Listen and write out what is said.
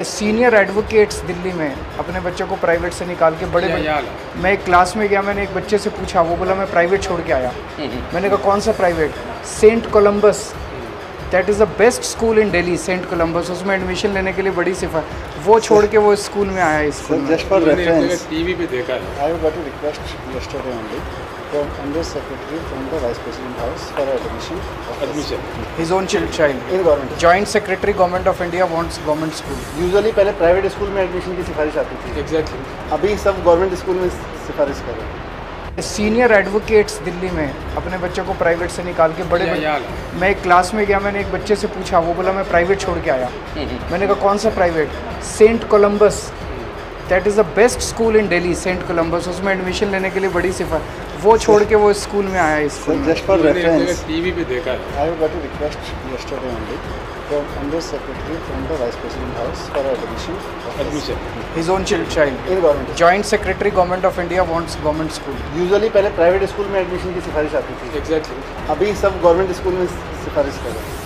Senior advocates Delhi में अपने बच्चों को प्राइवेट से निकाल के बड़े मैं एक क्लास में गया, मैंने एक बच्चे से पूछा, वो बोला मैं प्राइवेट छोड़ के आया। मैंने कहा कौन सा private? Saint Columba's, that is the best school in Delhi, saint Columba's. उसमें एडमिशन लेने के लिए बड़ी सिफा, वो छोड़ के वो स्कूल में आया। इस स्कूल में जस्ट फॉर रेफरेंस टीवी पे देखा है। I got a request yesterday only from under secretary from the vice president house for admission. His own child. In government. Joint secretary government of India wants government school. Usually पहले private school में admission की सिफारिश आती थी। Exactly. अभी सब government school में सिफारिश कर रहे हैं। सीनियर एडवोकेट्स दिल्ली में अपने बच्चों को प्राइवेट से निकाल के बड़े मैं एक क्लास में गया, मैंने एक बच्चे से पूछा, वो बोला मैं प्राइवेट छोड़ के आया। मैंने कहा कौन सा private? Saint Columba's, that is the best school in Delhi, saint Columba's. उसमें एडमिशन लेने के लिए बड़ी सिफा, वो छोड़ के वो स्कूल में आया। इस स्कूल में जस्ट फॉर रेफरेंस टीवी पे देखा है। I got a request yesterday only from under secretary from the vice president house for admission. His own child. In government. Joint secretary government of India wants government school. Usually पहले private school में admission की सिफारिश आती थी। Exactly. अभी सब government school में सिफारिश कर रहे हैं।